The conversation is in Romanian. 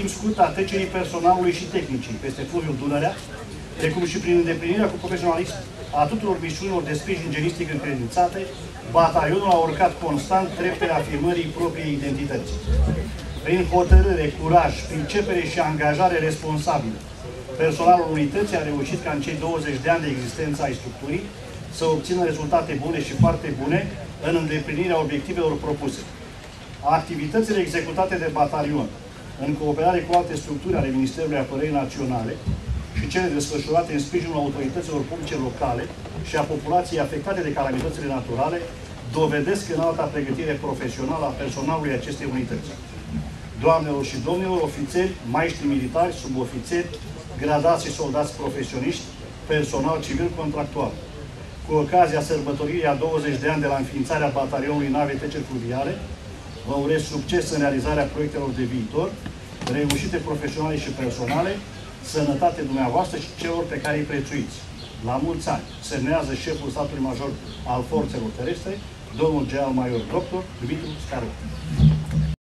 timp scurt a trecerii personalului și tehnicii peste fluviul Dunărea, precum și prin îndeplinirea cu profesionalism a tuturor misiunilor de sprijin genistic încredințate, batalionul a urcat constant treptele afirmării propriei identități. Prin hotărâre, curaj, pricepere și angajare responsabilă, personalul unității a reușit ca în cei 20 de ani de existență ai structurii să obțină rezultate bune și foarte bune în îndeplinirea obiectivelor propuse. Activitățile executate de batalion, în cooperare cu alte structuri ale Ministerului Apărării Naționale și cele desfășurate în sprijinul autorităților publice locale și a populației afectate de calamitățile naturale, dovedesc înalta pregătire profesională a personalului acestei unități. Doamnelor și domnilor, ofițeri, maestri militari, subofițeri, gradați și soldați profesioniști, personal civil contractual. Cu ocazia sărbătoririi a 20 de ani de la înființarea batalionului nave treceri fluviale, vă urez succes în realizarea proiectelor de viitor, reușite profesionale și personale, sănătate dumneavoastră și celor pe care îi prețuiți. La mulți ani, semnează șeful statului major al forțelor terestre, domnul general major dr. Dumitru Scaru.